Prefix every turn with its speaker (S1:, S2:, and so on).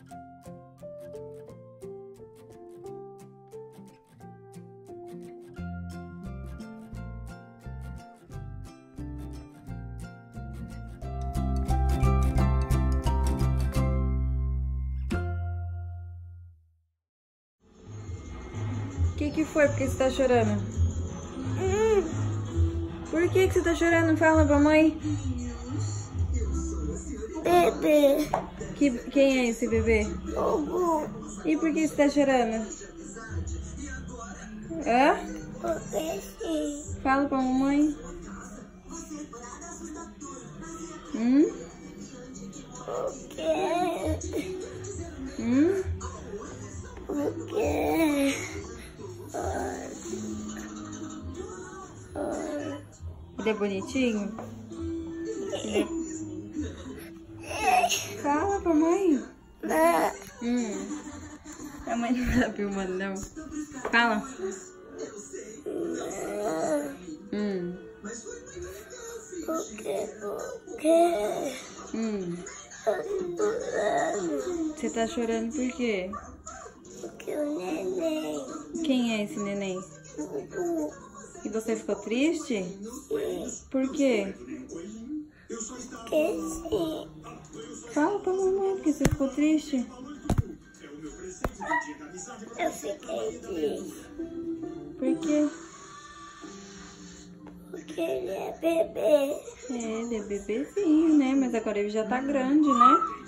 S1: O que foi? Por que você tá chorando? Por que você tá chorando? Fala pra mãe.
S2: Bebê.
S1: Quem é esse bebê?
S2: Gugu.
S1: E por que você tá chorando? Hã?
S2: Porque sim.
S1: Fala pra mamãe.
S2: Porque. Porque.
S1: Ele é bonitinho? Fala pra mãe. A mãe não tá filmando, não. Fala.
S2: Porque.
S1: Você tá chorando por quê?
S2: Porque o neném.
S1: Quem é esse neném?
S2: Gugu.
S1: E você ficou triste? Por quê?
S2: Porque sim.
S1: Fala pra mamãe, porque você ficou triste?
S2: Eu fiquei triste.
S1: Por quê?
S2: Porque ele é bebê.
S1: É, ele é bebezinho, né? Mas agora ele já tá grande, né?